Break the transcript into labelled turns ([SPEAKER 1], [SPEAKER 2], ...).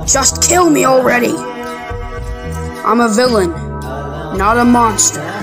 [SPEAKER 1] Just kill me already! I'm a villain, not a monster.